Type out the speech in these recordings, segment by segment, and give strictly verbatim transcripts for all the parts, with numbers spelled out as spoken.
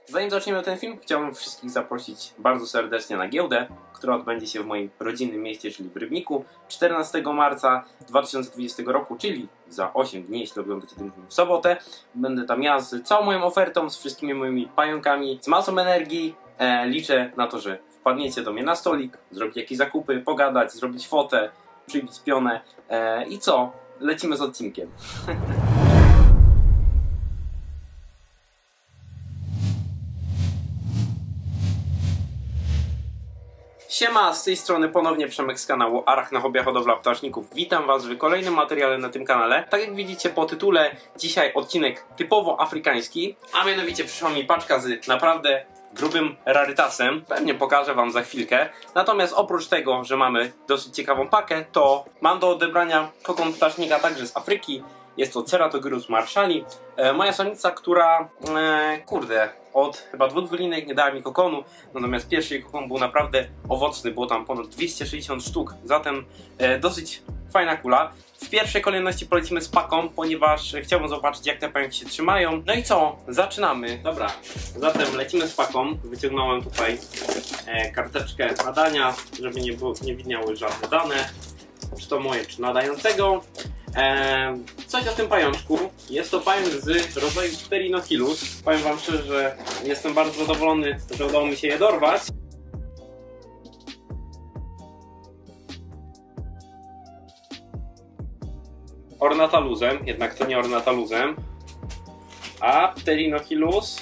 Zanim zaczniemy ten film, chciałbym wszystkich zaprosić bardzo serdecznie na giełdę, która odbędzie się w moim rodzinnym mieście, czyli w Rybniku, czternastego marca dwa tysiące dwudziestego roku, czyli za osiem dni, jeśli oglądacie ten film w sobotę. Będę tam ja z całą moją ofertą, z wszystkimi moimi pająkami, z masą energii. E, liczę na to, że wpadniecie do mnie na stolik, zrobić jakieś zakupy, pogadać, zrobić fotę, przybić pionę e, i co? Lecimy z odcinkiem. Siema, z tej strony ponownie Przemek z kanału Arachna Hobby Hodowla Ptaszników. Witam was w kolejnym materiale na tym kanale. Tak jak widzicie po tytule, dzisiaj odcinek typowo afrykański, a mianowicie przyszła mi paczka z naprawdę grubym rarytasem. Pewnie pokażę wam za chwilkę. Natomiast oprócz tego, że mamy dosyć ciekawą pakę, to mam do odebrania kokon ptasznika także z Afryki. Jest to Ceratogyrus marshalli. E, moja samica, która, e, kurde, od chyba dwóch wylinek nie dała mi kokonu. Natomiast pierwszy kokon był naprawdę owocny, było tam ponad dwieście sześćdziesiąt sztuk. Zatem e, dosyć fajna kula. W pierwszej kolejności polecimy z paką, ponieważ chciałbym zobaczyć, jak te pająki się trzymają. No i co? Zaczynamy. Dobra, zatem lecimy z paką. Wyciągnąłem tutaj e, karteczkę nadania, żeby nie, było, nie widniały żadne dane. Czy to moje, czy nadającego. Eee, coś o tym pajączku. Jest to pająk z rodzaju Pterinochilus. Powiem wam szczerze, że jestem bardzo zadowolony, że udało mi się je dorwać. Ornataluzem, jednak to nie ornataluzem, a Pterinochilus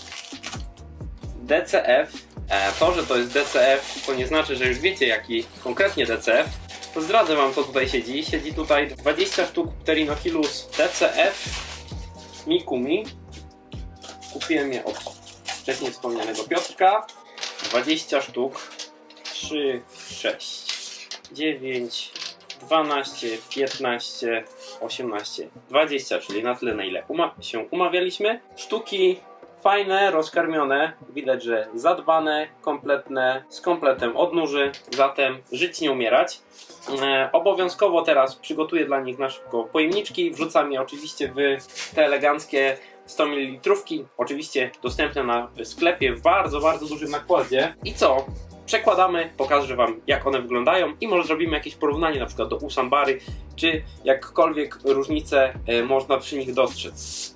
D C F. Eee, to, że to jest D C F, to nie znaczy, że już wiecie, jaki konkretnie D C F. To zdradzę wam, co tutaj siedzi. Siedzi tutaj dwadzieścia sztuk Pterinochilus D C F Mikumi. Kupiłem je od wcześniej wspomnianego Piotrka. dwadzieścia sztuk. trzy, sześć, dziewięć, dwanaście, piętnaście, osiemnaście, dwadzieścia, czyli na tyle, na ile uma się umawialiśmy. Sztuki fajne, rozkarmione, widać, że zadbane, kompletne, z kompletem odnóży, zatem żyć, nie umierać. E, obowiązkowo teraz przygotuję dla nich na szybko pojemniczki, wrzucam je oczywiście w te eleganckie sto mililitrów, oczywiście dostępne na sklepie w bardzo, bardzo dużym nakładzie. I co? Przekładamy, pokażę wam, jak one wyglądają i może zrobimy jakieś porównanie na przykład do Usambary, czy jakkolwiek różnice e, można przy nich dostrzec.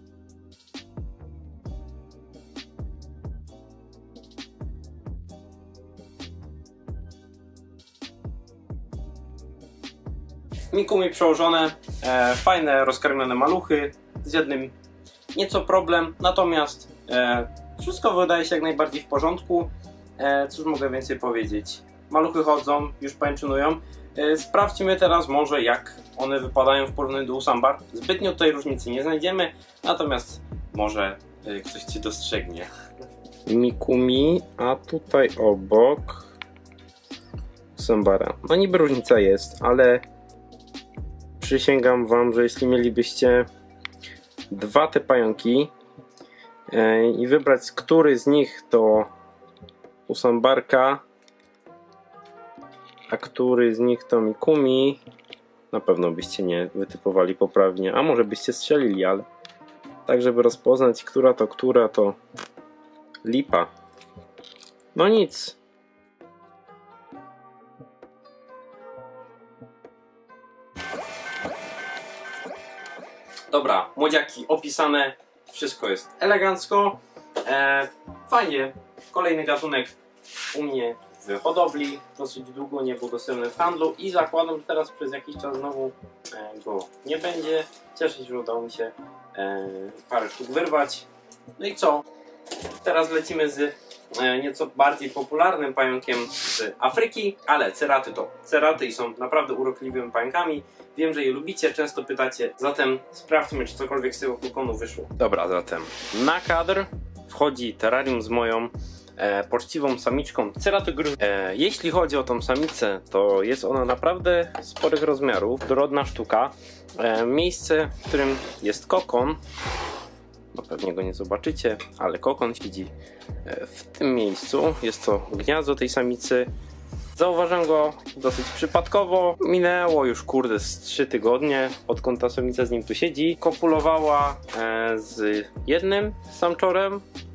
Mikumi przełożone, e, fajne, rozkarmione maluchy, z jednym nieco problem, natomiast e, wszystko wydaje się jak najbardziej w porządku. E, cóż mogę więcej powiedzieć? Maluchy chodzą, już pańczynują. E, sprawdźmy teraz może, jak one wypadają w porównaniu do Usambar. Zbytnio tutaj różnicy nie znajdziemy, natomiast może e, ktoś ci dostrzegnie. Mikumi, a tutaj obok Usambara. No niby różnica jest, ale przysięgam wam, że jeśli mielibyście dwa te pająki yy, i wybrać, który z nich to Usambarka, a który z nich to Mikumi, na pewno byście nie wytypowali poprawnie, a może byście strzelili, ale tak, żeby rozpoznać, która to która, to lipa. No nic. Dobra, młodziaki opisane, wszystko jest elegancko, e, fajnie. Kolejny gatunek u mnie w hodowli, dosyć długo nie był dostępny w handlu i zakładam, że teraz przez jakiś czas znowu e, go nie będzie. Cieszę się, że udało mi się e, parę sztuk wyrwać. No i co? Teraz lecimy z e, nieco bardziej popularnym pająkiem z Afryki, ale ceraty to ceraty i są naprawdę urokliwymi pająkami. Wiem, że je lubicie, często pytacie, zatem sprawdźmy, czy cokolwiek z tego kokonu wyszło. Dobra, zatem na kadr wchodzi terrarium z moją e, poczciwą samiczką Ceratogyrus. E, jeśli chodzi o tą samicę, to jest ona naprawdę sporych rozmiarów, dorodna sztuka. E, miejsce, w którym jest kokon, no pewnie go nie zobaczycie, ale kokon siedzi w tym miejscu. Jest to gniazdo tej samicy. Zauważyłem go dosyć przypadkowo. Minęło już kurde z trzy tygodnie, odkąd ta samica z nim tu siedzi. Kopulowała e, z jednym samczorem.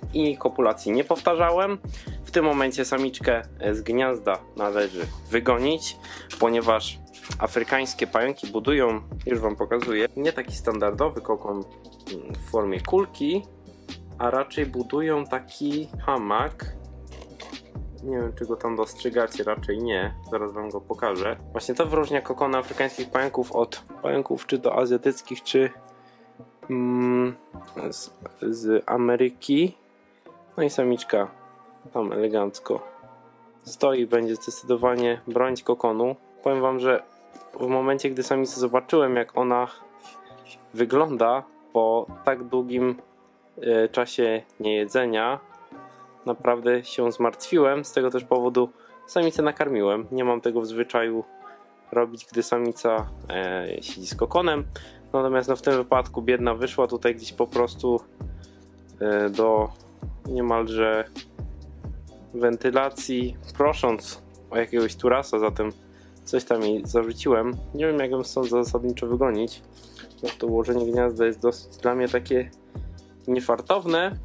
i kopulacji nie powtarzałem. W tym momencie samiczkę z gniazda należy wygonić, ponieważ afrykańskie pająki budują, już wam pokazuję, nie taki standardowy kokon w formie kulki, a raczej budują taki hamak. Nie wiem, czy go tam dostrzegacie, raczej nie. Zaraz wam go pokażę. Właśnie to wyróżnia kokony afrykańskich pająków od pająków czy to azjatyckich, czy mm, z, z Ameryki. No i samiczka tam elegancko stoi i będzie zdecydowanie bronić kokonu. Powiem wam, że w momencie, gdy samicy zobaczyłem, jak ona wygląda po tak długim y, czasie niejedzenia, naprawdę się zmartwiłem. Z tego też powodu samicę nakarmiłem. Nie mam tego w zwyczaju robić, gdy samica e, siedzi z kokonem. Natomiast no, w tym wypadku biedna wyszła tutaj gdzieś po prostu e, do niemalże wentylacji, prosząc o jakiegoś turasa, zatem coś tam jej zarzuciłem. Nie wiem, jak ją stąd zasadniczo wygonić. No, to ułożenie gniazda jest dosyć dla mnie takie niefartowne.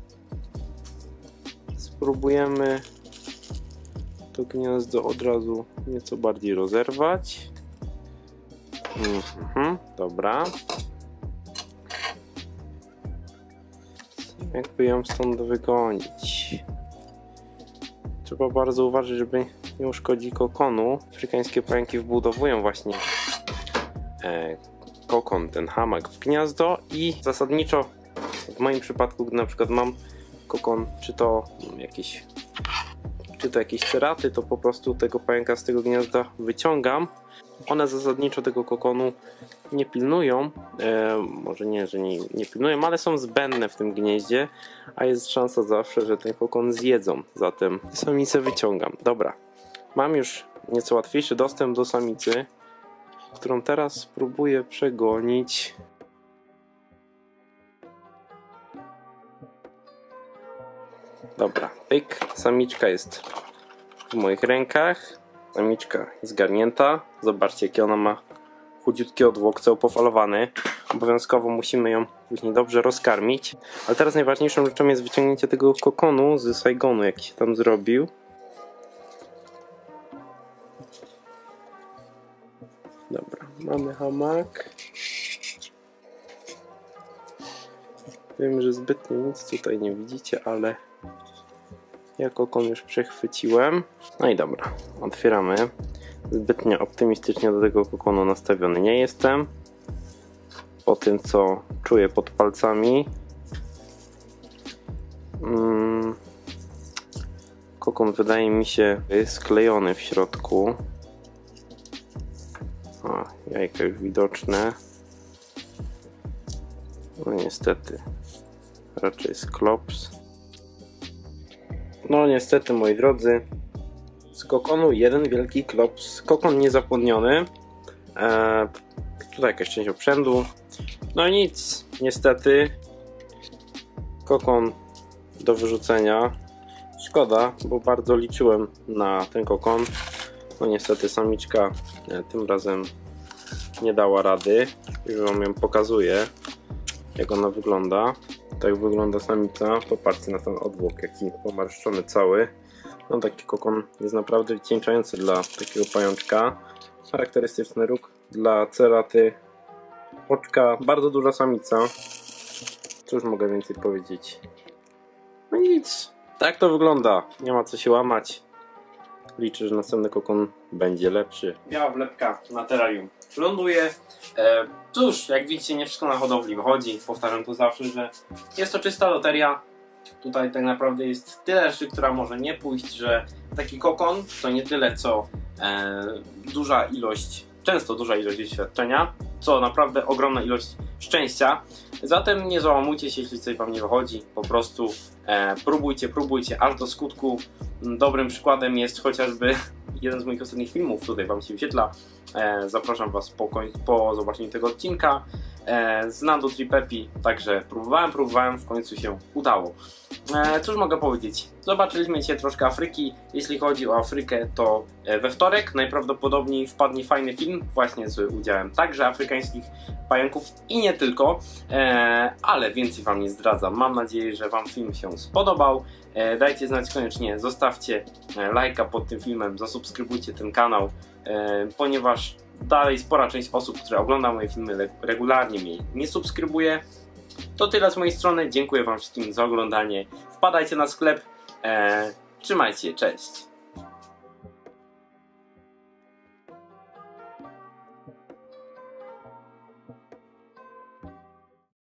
Spróbujemy to gniazdo od razu nieco bardziej rozerwać. Mhm, dobra. Jakby ją stąd wygonić? Trzeba bardzo uważać, żeby nie uszkodzić kokonu. Afrykańskie pająki wbudowują właśnie e, kokon, ten hamak w gniazdo i zasadniczo w moim przypadku, gdy na przykład mam kokon, czy to jakieś czy to jakieś ceraty, to po prostu tego pająka z tego gniazda wyciągam. One zasadniczo tego kokonu nie pilnują, e, może nie, że nie, nie pilnują, ale są zbędne w tym gnieździe, a jest szansa zawsze, że ten kokon zjedzą, zatem samicę wyciągam. Dobra, mam już nieco łatwiejszy dostęp do samicy, którą teraz spróbuję przegonić. Dobra, pyk, samiczka jest w moich rękach, samiczka zgarnięta, zobaczcie, jakie ona ma chudziutkie odwłok, opofalowany. Obowiązkowo musimy ją później dobrze rozkarmić, ale teraz najważniejszą rzeczą jest wyciągnięcie tego kokonu z Saigonu, jaki się tam zrobił. Dobra, mamy hamak. Wiem, że zbytnio nic tutaj nie widzicie, ale ja kokon już przechwyciłem. No i dobra, otwieramy. Zbytnio optymistycznie do tego kokonu nastawiony nie jestem. Po tym, co czuję pod palcami. Hmm. Kokon wydaje mi się sklejony w środku. O, jajka już widoczne. No niestety, raczej sklops. No niestety, moi drodzy, z kokonu jeden wielki klops. Kokon niezapłodniony. Eee, tutaj jakaś część obrzędu. No nic, niestety. Kokon do wyrzucenia. Szkoda, bo bardzo liczyłem na ten kokon. No niestety samiczka tym razem nie dała rady. Już wam ją pokazuję, jak ona wygląda. Tak wygląda samica. Popatrzcie na ten odwłok, jaki pomarszczony cały. No taki kokon jest naprawdę wycieńczający dla takiego pajączka. Charakterystyczny róg dla ceraty. Oczka, bardzo duża samica. Cóż mogę więcej powiedzieć? No nic. Tak to wygląda. Nie ma co się łamać. Liczę, że następny kokon będzie lepszy. Biała wlepka na terrarium ląduje. E, cóż, jak widzicie, nie wszystko na hodowli wychodzi. Powtarzam to zawsze, że jest to czysta loteria. Tutaj tak naprawdę jest tyle rzeczy, która może nie pójść, że taki kokon to nie tyle co e, duża ilość, często duża ilość doświadczenia, co naprawdę ogromna ilość szczęścia. Zatem nie załamujcie się, jeśli coś wam nie wychodzi. Po prostu e, próbujcie, próbujcie aż do skutku. Dobrym przykładem jest chociażby jeden z moich ostatnich filmów, tutaj wam się wyświetla. E, zapraszam was po, po zobaczeniu tego odcinka. e, z Nando Tripepi, także próbowałem, próbowałem, w końcu się udało. E, cóż mogę powiedzieć? Zobaczyliśmy dzisiaj troszkę Afryki. Jeśli chodzi o Afrykę, to e, we wtorek najprawdopodobniej wpadnie fajny film, właśnie z udziałem także afrykańskich pająków i nie tylko, e, ale więcej wam nie zdradzam. Mam nadzieję, że wam film się spodobał. E, dajcie znać koniecznie, zostawcie e, lajka pod tym filmem, zasubskrybujcie ten kanał, e, ponieważ dalej spora część osób, które ogląda moje filmy regularnie mnie nie subskrybuje. To tyle z mojej strony, dziękuję wam wszystkim za oglądanie, wpadajcie na sklep, e, trzymajcie się, cześć!